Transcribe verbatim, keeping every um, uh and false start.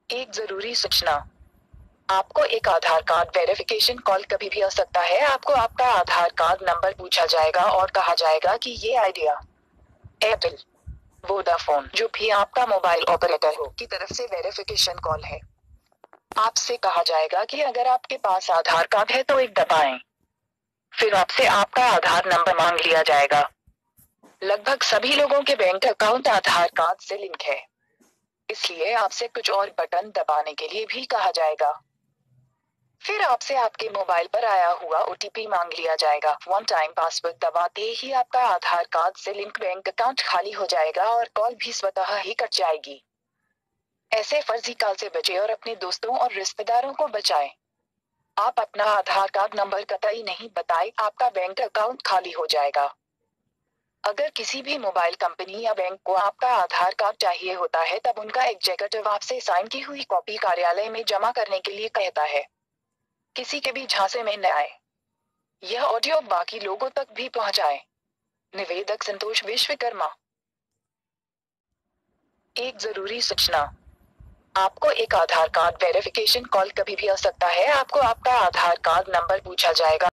एक जरूरी सूचना। आपको एक आधार कार्ड वेरिफिकेशन कॉल कभी भी आ सकता है। आपको आपका आधार कार्ड नंबर पूछा जाएगा और कहा जाएगा कि ये आइडिया, एयरटेल, वोडाफोन जो भी आपका मोबाइल ऑपरेटर हो की तरफ से वेरिफिकेशन कॉल है। आपसे कहा जाएगा कि अगर आपके पास आधार कार्ड है तो एक दबाएं। फिर आपसे आपका आधार नंबर मांग लिया जाएगा। लगभग सभी लोगों के बैंक अकाउंट आधार कार्ड से लिंक है, इसलिए आपसे कुछ और बटन दबाने के लिए भी कहा जाएगा। फिर आपसे आपके मोबाइल पर आया हुआ ओटीपी मांग लिया जाएगा। वन टाइम पासवर्ड दबाते ही आपका आधार कार्ड से लिंक बैंक अकाउंट खाली हो जाएगा और कॉल भी स्वतः ही कट जाएगी। ऐसे फर्जी कॉल से बचें और अपने दोस्तों और रिश्तेदारों को बचाएं। आप अपना आधार कार्ड नंबर कतई नहीं बताएं, आपका बैंक अकाउंट खाली हो जाएगा। अगर किसी भी मोबाइल कंपनी या बैंक को आपका आधार कार्ड चाहिए होता है तब उनका एग्जीक्यूटिव आपसे साइन की हुई कॉपी कार्यालय में जमा करने के लिए कहता है। किसी के भी झांसे में न आए। यह ऑडियो बाकी लोगों तक भी पहुंचाए। निवेदक संतोष विश्वकर्मा। एक जरूरी सूचना। आपको एक आधार कार्ड वेरिफिकेशन कॉल कभी भी आ सकता है। आपको आपका आधार कार्ड नंबर पूछा जाएगा।